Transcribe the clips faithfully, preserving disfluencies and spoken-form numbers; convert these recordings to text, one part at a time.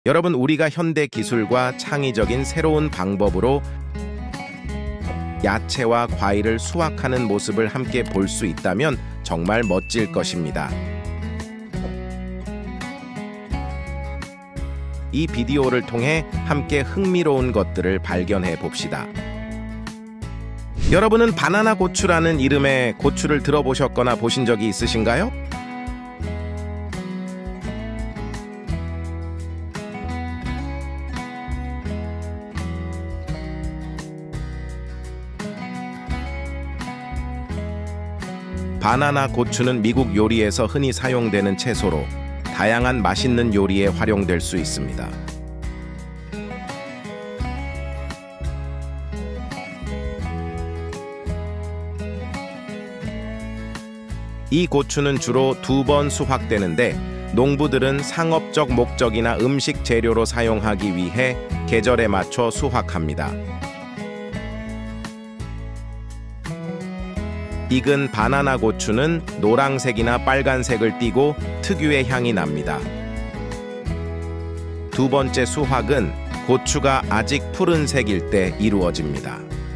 여러분, 우리가 현대 기술과 창의적인 새로운 방법으로 야채와 과일을 수확하는 모습을 함께 볼 수 있다면 정말 멋질 것입니다. 이 비디오를 통해 함께 흥미로운 것들을 발견해 봅시다. 여러분은 바나나 고추라는 이름의 고추를 들어보셨거나 보신 적이 있으신가요? 바나나 고추는 미국 요리에서 흔히 사용되는 채소로 다양한 맛있는 요리에 활용될 수 있습니다. 이 고추는 주로 두 번 수확되는데 농부들은 상업적 목적이나 음식 재료로 사용하기 위해 계절에 맞춰 수확합니다. 익은 바나나 고추는 노란색이나 빨간색을 띠고 특유의 향이 납니다. 두 번째 수확은 고추가 아직 푸른색일 때 이루어집니다.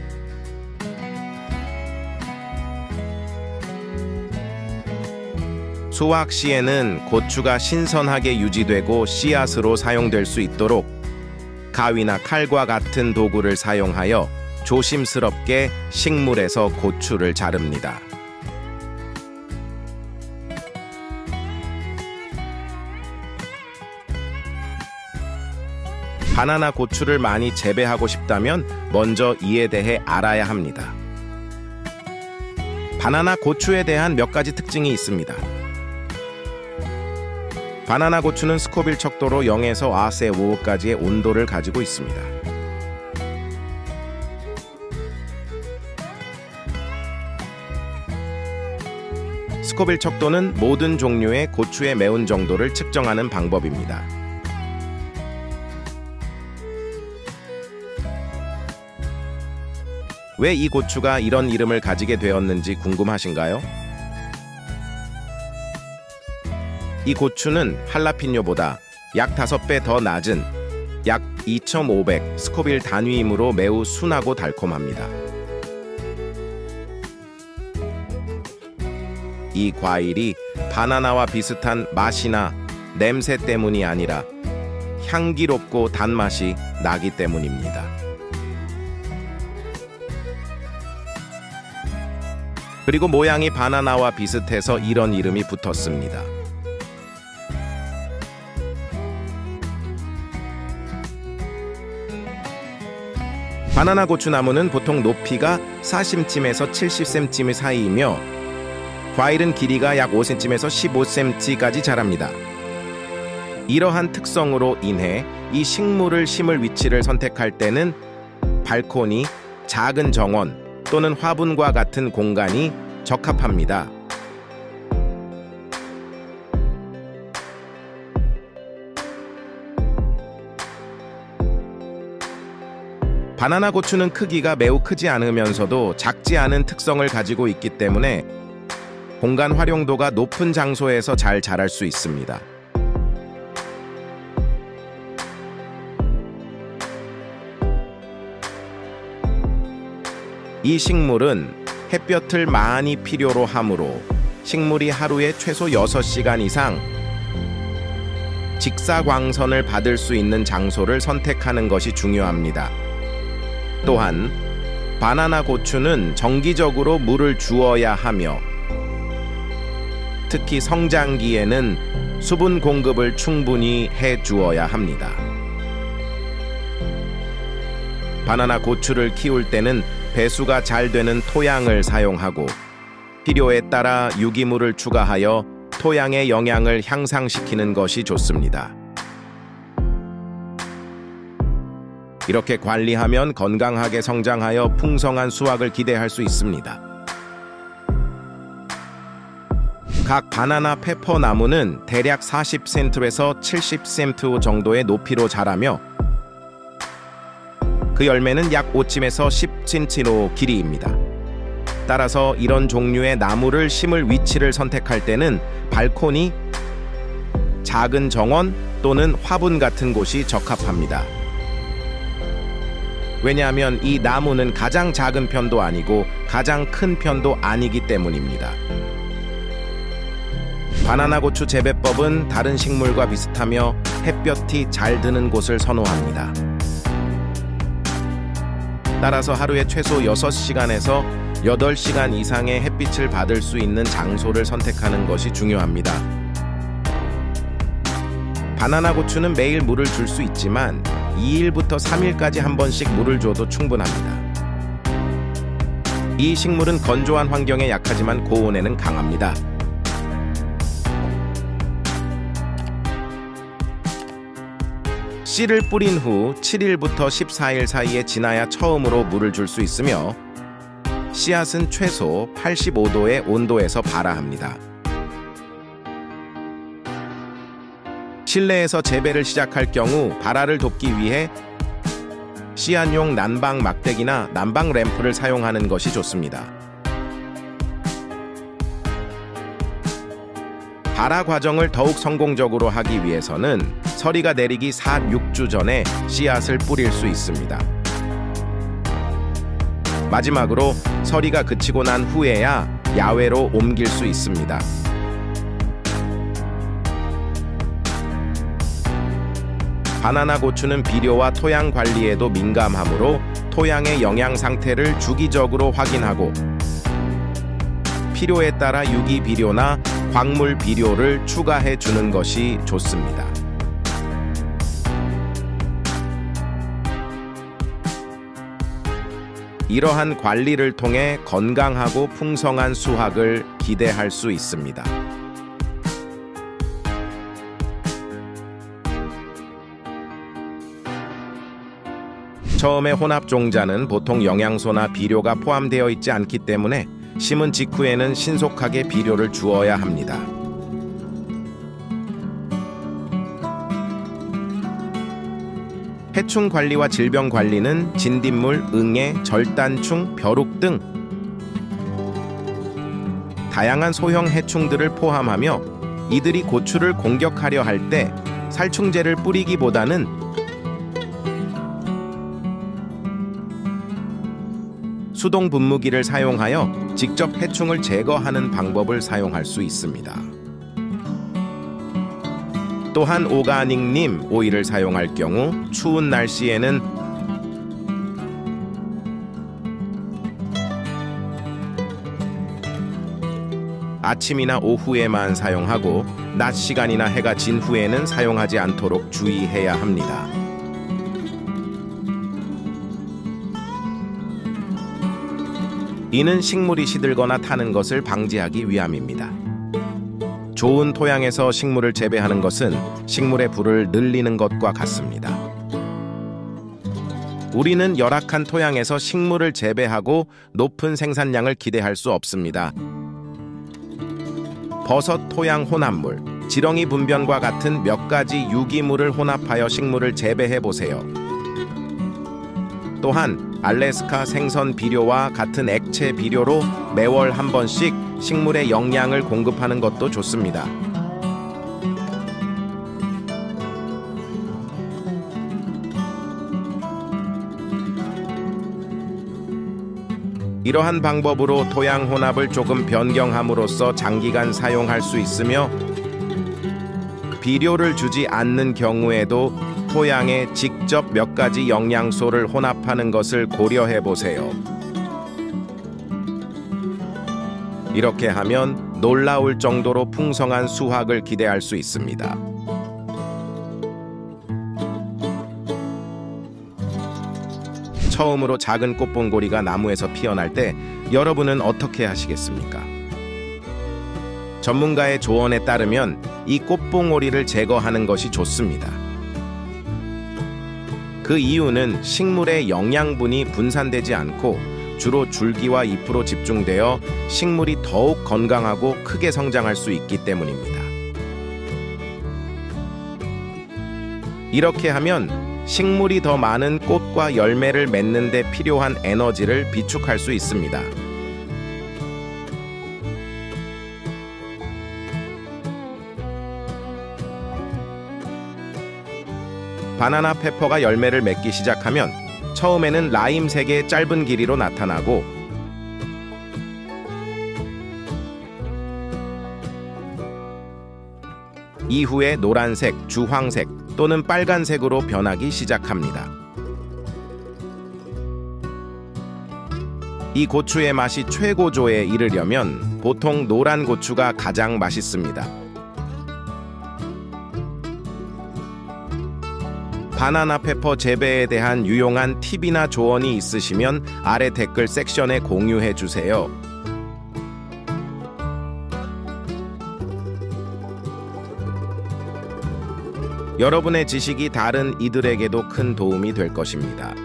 수확 시에는 고추가 신선하게 유지되고 씨앗으로 사용될 수 있도록 가위나 칼과 같은 도구를 사용하여 조심스럽게 식물에서 고추를 자릅니다. 바나나 고추를 많이 재배하고 싶다면 먼저 이에 대해 알아야 합니다. 바나나 고추에 대한 몇 가지 특징이 있습니다. 바나나 고추는 스코빌 척도로 영에서 아세 오까지의 온도를 가지고 있습니다. 스코빌 척도는 모든 종류의 고추의 매운 정도를 측정하는 방법입니다. 왜 이 고추가 이런 이름을 가지게 되었는지 궁금하신가요? 이 고추는 할라피뇨보다 약 다섯 배 더 낮은 약 이천오백 스코빌 단위이므로 매우 순하고 달콤합니다. 이 과일이 바나나와 비슷한 맛이나 냄새 때문이 아니라 향기롭고 단맛이 나기 때문입니다. 그리고 모양이 바나나와 비슷해서 이런 이름이 붙었습니다. 바나나 고추나무는 보통 높이가 사 센티미터에서 칠십 센티미터 사이이며 과일은 길이가 약 오 센티미터에서 십오 센티미터까지 자랍니다. 이러한 특성으로 인해 이 식물을 심을 위치를 선택할 때는 발코니, 작은 정원 또는 화분과 같은 공간이 적합합니다. 바나나 고추는 크기가 매우 크지 않으면서도 작지 않은 특성을 가지고 있기 때문에 공간 활용도가 높은 장소에서 잘 자랄 수 있습니다. 이 식물은 햇볕을 많이 필요로 하므로 식물이 하루에 최소 여섯 시간 이상 직사광선을 받을 수 있는 장소를 선택하는 것이 중요합니다. 또한 바나나 고추는 정기적으로 물을 주어야 하며 특히 성장기에는 수분 공급을 충분히 해 주어야 합니다. 바나나 고추를 키울 때는 배수가 잘 되는 토양을 사용하고 필요에 따라 유기물을 추가하여 토양의 영양을 향상시키는 것이 좋습니다. 이렇게 관리하면 건강하게 성장하여 풍성한 수확을 기대할 수 있습니다. 각 바나나 페퍼 나무는 대략 사십 센티미터에서 칠십 센티미터 정도의 높이로 자라며 그 열매는 약 오 쯤에서 십 센티미터로 길이입니다. 따라서 이런 종류의 나무를 심을 위치를 선택할 때는 발코니, 작은 정원 또는 화분 같은 곳이 적합합니다. 왜냐하면 이 나무는 가장 작은 편도 아니고 가장 큰 편도 아니기 때문입니다. 바나나 고추 재배법은 다른 식물과 비슷하며 햇볕이 잘 드는 곳을 선호합니다. 따라서 하루에 최소 여섯 시간에서 여덟 시간 이상의 햇빛을 받을 수 있는 장소를 선택하는 것이 중요합니다. 바나나 고추는 매일 물을 줄 수 있지만 이 일부터 삼 일까지 한 번씩 물을 줘도 충분합니다. 이 식물은 건조한 환경에 약하지만 고온에는 강합니다. 씨를 뿌린 후 칠 일부터 십사 일 사이에 지나야 처음으로 물을 줄 수 있으며 씨앗은 최소 팔십오 도의 온도에서 발아야 합니다. 실내에서 재배를 시작할 경우 발아를 돕기 위해 씨앗용 난방 막대기나 난방 램프를 사용하는 것이 좋습니다. 발아 과정을 더욱 성공적으로 하기 위해서는 서리가 내리기 사, 육 주 전에 씨앗을 뿌릴 수 있습니다. 마지막으로 서리가 그치고 난 후에야 야외로 옮길 수 있습니다. 바나나 고추는 비료와 토양 관리에도 민감하므로 토양의 영양 상태를 주기적으로 확인하고 필요에 따라 유기 비료나 광물 비료를 추가해 주는 것이 좋습니다. 이러한 관리를 통해 건강하고 풍성한 수확을 기대할 수 있습니다. 처음에 혼합 종자는 보통 영양소나 비료가 포함되어 있지 않기 때문에 심은 직후에는 신속하게 비료를 주어야 합니다. 해충 관리와 질병 관리는 진딧물, 응애, 절단충, 벼룩 등 다양한 소형 해충들을 포함하며 이들이 고추를 공격하려 할 때 살충제를 뿌리기보다는 수동 분무기를 사용하여 직접 해충을 제거하는 방법을 사용할 수 있습니다. 또한 오가닉 님 오일을 사용할 경우 추운 날씨에는 아침이나 오후에만 사용하고 낮 시간이나 해가 진 후에는 사용하지 않도록 주의해야 합니다. 이는 식물이 시들거나 타는 것을 방지하기 위함입니다. 좋은 토양에서 식물을 재배하는 것은 식물의 불을 늘리는 것과 같습니다. 우리는 열악한 토양에서 식물을 재배하고 높은 생산량을 기대할 수 없습니다. 버섯 토양 혼합물, 지렁이 분변과 같은 몇 가지 유기물을 혼합하여 식물을 재배해 보세요. 또한 알래스카 생선 비료와 같은 액체 비료로 매월 한 번씩 식물에 영양을 공급하는 것도 좋습니다. 이러한 방법으로 토양 혼합을 조금 변경함으로써 장기간 사용할 수 있으며 비료를 주지 않는 경우에도 토양에 직접 몇 가지 영양소를 혼합하는 것을 고려해 보세요. 이렇게 하면 놀라울 정도로 풍성한 수확을 기대할 수 있습니다. 처음으로 작은 꽃봉고리가 나무에서 피어날 때 여러분은 어떻게 하시겠습니까? 전문가의 조언에 따르면 이 꽃봉오리를 제거하는 것이 좋습니다. 그 이유는 식물의 영양분이 분산되지 않고 주로 줄기와 잎으로 집중되어 식물이 더욱 건강하고 크게 성장할 수 있기 때문입니다. 이렇게 하면 식물이 더 많은 꽃과 열매를 맺는 데 필요한 에너지를 비축할 수 있습니다. 바나나 페퍼가 열매를 맺기 시작하면 처음에는 라임색의 짧은 길이로 나타나고 이후에 노란색, 주황색 또는 빨간색으로 변하기 시작합니다. 이 고추의 맛이 최고조에 이르려면 보통 노란 고추가 가장 맛있습니다. 바나나 페퍼 재배에 대한 유용한 팁이나 조언이 있으시면 아래 댓글 섹션에 공유해 주세요. 여러분의 지식이 다른 이들에게도 큰 도움이 될 것입니다.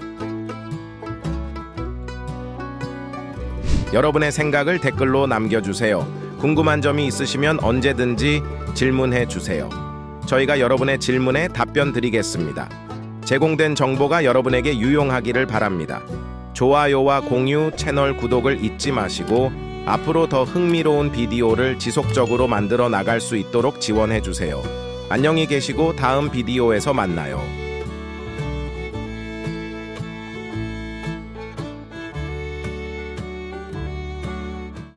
여러분의 생각을 댓글로 남겨주세요. 궁금한 점이 있으시면 언제든지 질문해 주세요. 저희가 여러분의 질문에 답변 드리겠습니다. 제공된 정보가 여러분에게 유용하기를 바랍니다. 좋아요와 공유, 채널 구독을 잊지 마시고 앞으로 더 흥미로운 비디오를 지속적으로 만들어 나갈 수 있도록 지원해 주세요. 안녕히 계시고 다음 비디오에서 만나요.